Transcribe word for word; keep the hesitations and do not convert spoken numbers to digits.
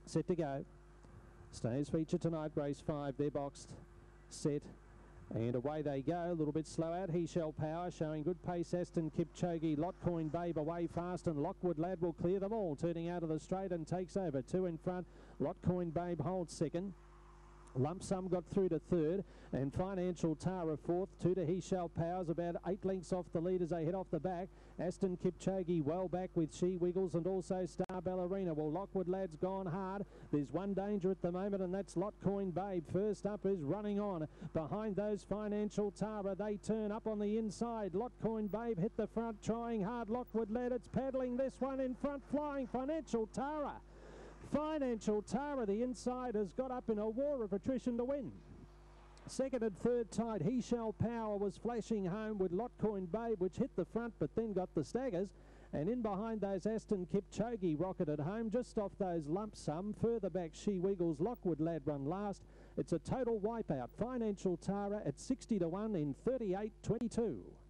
Set to go. Stays featured tonight, race five. They're boxed, set, and away they go. A little bit slow out. He Shall Power showing good pace. Aston Kipchoge, Lotcoin Babe away fast, and Lockwood Lad will clear them all. Turning out of the straight and takes over. Two in front. Lotcoin Babe holds second. Lump Sum got through to third, and Financial Tara fourth. Two to He Shall Powers, about eight lengths off the lead as they head off the back. Aston Kipchoge well back with She Wiggles and also Star Ballerina. Well, Lockwood Lad's gone hard. There's one danger at the moment, and that's Lotcoin Babe. First up is Running On. Behind those, Financial Tara. They turn up on the inside. Lotcoin Babe hit the front, trying hard. Lockwood Lad, it's paddling this one in front, flying Financial Tara. Financial Tara, the inside, has got up in a war of attrition to win. Second and third tight. He Shall Power was flashing home with Lotcoin Babe, which hit the front but then got the staggers. And in behind those, Aston Kipchoge rocketed home just off those Lump Sum. Further back, She Wiggles, Lockwood Lad run last. It's a total wipeout. Financial Tara at sixty to one in thirty-eight twenty-two.